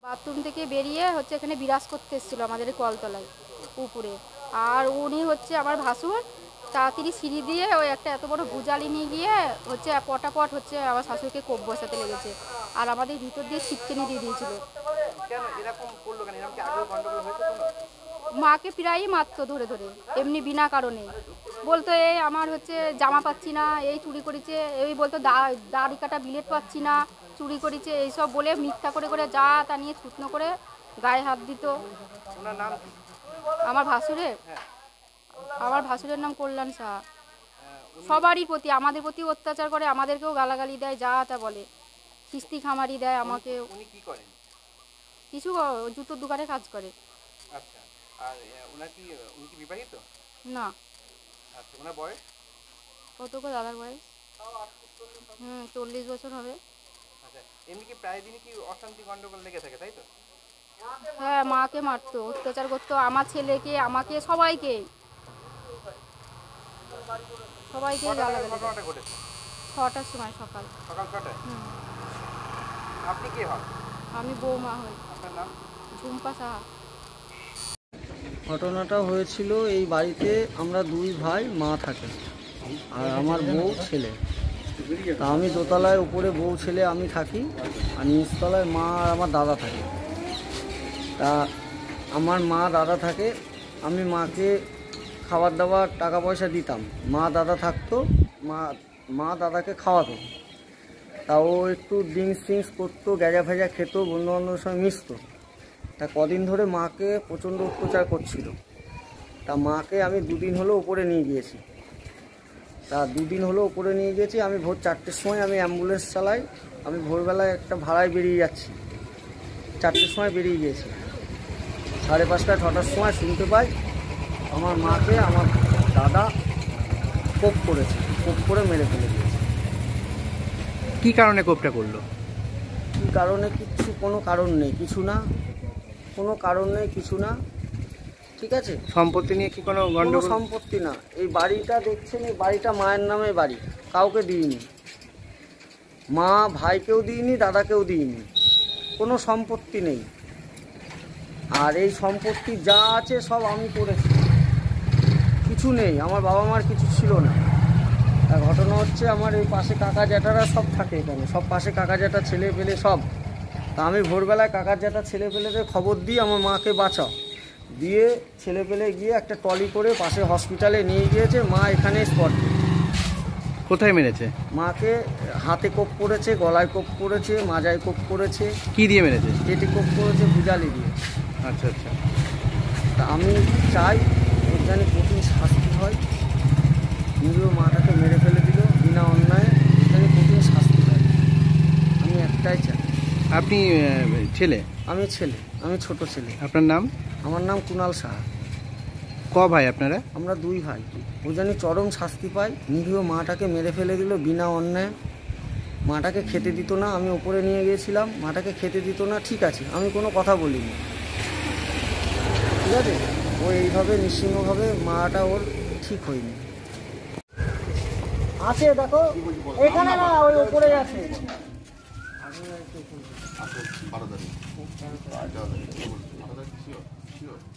Bathroom থেকে বেরিয়ে হচ্ছে এখানে বিরাজ করতে এসেছিলো আমাদের কলতলায় উপরে। আর উনি হচ্ছে আমার ভাসুর, তাড়াতাড়ি সিঁড়ি দিয়ে ওই একটা এত বড় ভুজালি নিয়ে গিয়ে হচ্ছে পটাপট হচ্ছে আমার শাশুড়িকে কোপ বসাতে লেগেছে। আর আমাদের ভিতর দিয়ে ছিটকেনি দিয়ে দিয়েছিল। মাকে প্রায়ই মারতো ধরে ধরে, এমনি বিনা কারণে। বলতো এই আমার হচ্ছে জামা পাচ্ছি না, এই চুরি করেছে, এই বলতো দাড়ি কাটা বিলেট পাচ্ছি না, চুরি করেছে, এইসব বলে মিথ্যা করে করে যা তা নিয়ে ছুটনো করে গায়ে হাত দিত। আমার ভাসুরের নাম কল্যাণ সাহা। সবারই প্রতি, আমাদের প্রতি অত্যাচার করে, আমাদেরকেও গালাগালি দেয়, যা তা বলে, কিস্তি খামারি দেয় আমাকে। কিছু জুতোর দোকানে কাজ করে। না। কত করে দাদার বয়স? 40 বছর হবে। হ্যাঁ, মাকে মারতো, অত্যাচার করতো, আমার ছেলেকে, আমাকে, সবাইকে গালাগালি। 6টার সময়, সকাল 6টায়। আপনি কে হন? আমি বৌমা হই। আপনার নাম? ঝুম্পা সাহা। ঘটনাটা হয়েছিল এই বাড়িতে আমরা 2 ভাই মা থাকে আর আমার বউ ছেলে। তা আমি দোতলায় উপরে বউ ছেলে আমি থাকি, আর নিচতলায় মা আর আমার দাদা থাকে। তা আমার মা দাদা থাকে, আমি মাকে খাবার দাবার টাকা পয়সা দিতাম, মা দাদা থাকতো, মা দাদাকে খাওয়াতো। তা ও একটু ড্রিঙ্কস করতো, গ্যাজা ফেজা খেত, বন্ধুবান্ধবের সঙ্গে মিশতো। তা কদিন ধরে মাকে প্রচণ্ড অত্যাচার করছিল। তা মাকে আমি 2 দিন হলো উপরে নিয়ে গিয়েছি। আমি ভোর 4টের সময় আমি অ্যাম্বুলেন্স চালাই। আমি ভোরবেলায় একটা ভাড়ায় বেরিয়ে যাচ্ছি, 4টের সময় বেরিয়ে গিয়েছি। 5:30 6টার সময় শুনতে পাই আমার মাকে আমার দাদা কোপ করে মেরে ফেলে দিয়েছে। কী কারণে কোপটা করলো? কী কারণে? কোনো কারণ নেই, কিছু না। ঠিক আছে, সম্পত্তি নিয়ে কি কোনো গন্ডগোল? সম্পত্তি না। এই বাড়িটা দেখছেন, এই বাড়িটা মায়ের নামে বাড়ি, কাউকে দিইনি, মা ভাইকেও দিইনি, দাদাকেও দিইনি, কোনো সম্পত্তি নেই। আর এই সম্পত্তি যা আছে সব আমি করেছি, কিছু নেই, আমার বাবা মার কিছু ছিল না। আর ঘটনা হচ্ছে আমার এই পাশে কাকা জ্যাঠারা সব থাকে এখানে, সব পাশে কাকা জ্যাঠা ছেলে পেলে সব। তা আমি ভোরবেলায় কাকার জ্যাঠা ছেলে পেলেদের খবর দিই আমার মাকে বাঁচাও, দিয়ে ছেলে পেলে গিয়ে একটা ট্রলি করে পাশে হসপিটালে নিয়ে গিয়েছে। মা এখানে স্পট। কোথায় মেরেছে? মাকে হাতে কোপ করেছে, গলায় কোপ করেছে, মাজায় কোপ করেছে। কি দিয়ে মেরেছে? পেটে কোপ করেছে, ভুজালি দিয়ে। আচ্ছা। তা আমি চাই ওর জানি কঠিন শাস্তি হয়। নিজেও মাটাকে মেরে ফেলে দিল বিনা অন্যায়, ওর জানি কঠিন শাস্তি হয়, আমি একটাই চাই। আপনি ছেলে? আমি ছেলে, আমি ছোট ছেলে। আপনার নাম? আমার নাম কুণাল সাহা। ক ভাই আপনারা? আমরা 2 ভাই। ও জানি চরম শাস্তি পায়, নিরীহ মাটাকে মেরে ফেলে দিল বিনা অন্যায়। মাটাকে খেতে দিত না, আমি ওপরে নিয়ে গিয়েছিলাম, মাটাকে খেতে দিত না। ঠিক আছে, আমি কোনো কথা বলিনি, ঠিক আছে। ও এইভাবে নিশ্চিহ্নভাবে মাটা ওর ঠিক হয়নি। আছে দেখো এখানে না, ওই ওপরে আছে। আচ্ছা, 12 তারিখ।